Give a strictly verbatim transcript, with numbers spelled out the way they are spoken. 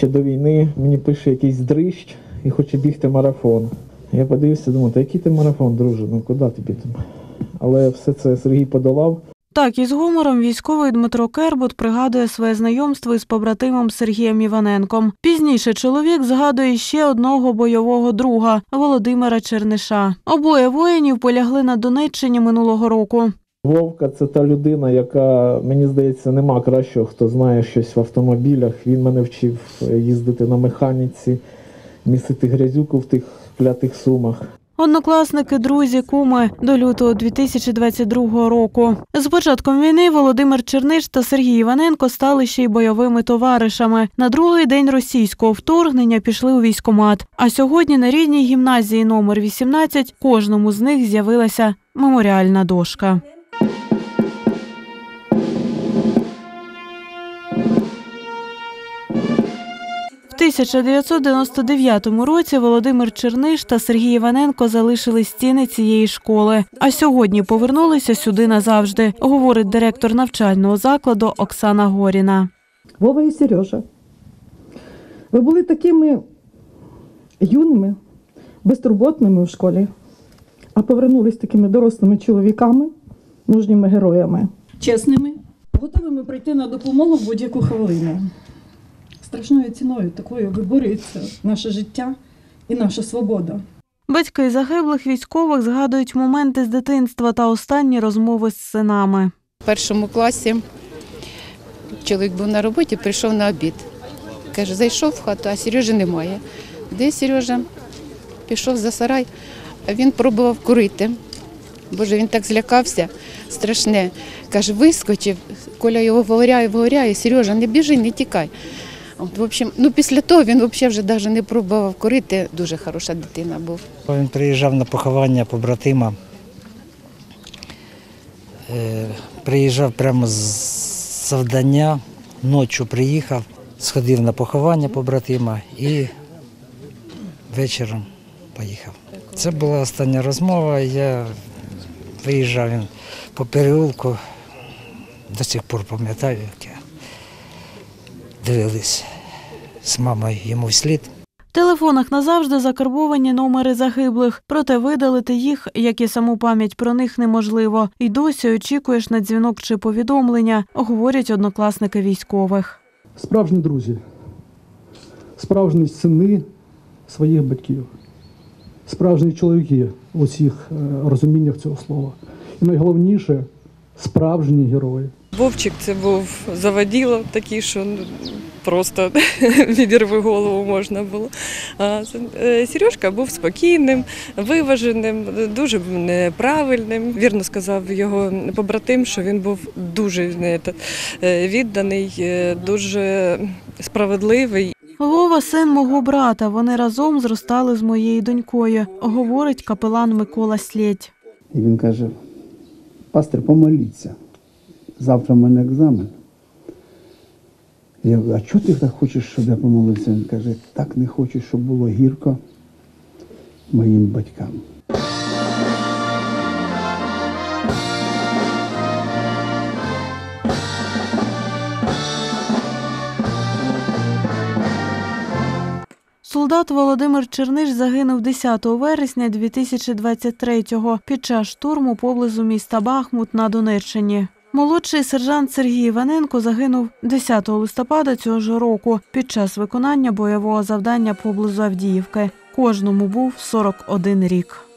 ще до війни мені пише якийсь дрищ і хоче бігти марафон. Я подивився, думаю, та який ти марафон, друже, ну куди тобі там? Але все це Сергій подолав. Так, із гумором військовий Дмитро Кербут пригадує своє знайомство із побратимом Сергієм Іваненком. Пізніше чоловік згадує ще одного бойового друга – Володимира Черниша. Обоє воїнів полягли на Донеччині минулого року. Вовка – це та людина, яка, мені здається, нема кращого, хто знає щось в автомобілях. Він мене вчив їздити на механіці, місити грязюку в тих клятих сумах. Однокласники, друзі, куми до лютого дві тисячі двадцять другого року. З початком війни Володимир Черниш та Сергій Іваненко стали ще й бойовими товаришами. На другий день російського вторгнення пішли у військкомат. А сьогодні на рідній гімназії номер вісімнадцять кожному з них з'явилася меморіальна дошка. У тисяча дев'ятсот дев'яносто дев'ятому році Володимир Черниш та Сергій Іваненко залишили стіни цієї школи, а сьогодні повернулися сюди назавжди, говорить директор навчального закладу Оксана Горіна. Вова і Сережа, ви були такими юними, безтурботними в школі, а повернулись такими дорослими чоловіками, мужніми героями. Чесними, готовими прийти на допомогу в будь-яку хвилину. Страшною ціною такою виборюється наше життя і наша свобода. Батьки загиблих військових згадують моменти з дитинства та останні розмови з синами. В першому класі чоловік був на роботі, прийшов на обід. Каже, зайшов в хату, а Сережі немає. Де Сережа? Пішов за сарай, а він пробував курити. Боже, він так злякався, страшне. Каже, вискочив, Коля його вигоряє, вигоряє, Сережа, не біжи, не тікай. От, в общем, ну, після того він взагалі вже навіть не пробував курити, дуже хороша дитина був. Він приїжджав на поховання побратима, приїжджав прямо з завдання, ночі приїхав, сходив на поховання побратима і вечором поїхав. Це була остання розмова, я виїжджав він по переулку, до сих пор пам'ятаю, як я дивились з мамою йому вслід. В телефонах назавжди закарбовані номери загиблих, проте видалити їх, як і саму пам'ять про них, неможливо. І досі очікуєш на дзвінок чи повідомлення, говорять однокласники військових. Справжні друзі, справжні сини своїх батьків, справжні чоловіки у всіх розуміннях цього слова. І найголовніше – справжні герої. Вовчик – це був заводіло такий, що просто відірви голову можна було. А Сережка був спокійним, виваженим, дуже правильним. Вірно сказав його побратим, що він був дуже відданий, дуже справедливий. Вова – син мого брата, вони разом зростали з моєю донькою, говорить капелан Микола Слєдь. І він каже, пастир, помоліться. Завтра в мене екзамен. Я говорю, а чого ти так хочеш, щоб я помолився? Він каже, так не хочу, щоб було гірко моїм батькам. Солдат Володимир Черниш загинув десятого вересня дві тисячі двадцять третього під час штурму поблизу міста Бахмут на Донеччині. Молодший сержант Сергій Іваненко загинув десятого листопада цього ж року під час виконання бойового завдання поблизу Авдіївки. Кожному був сорок один рік.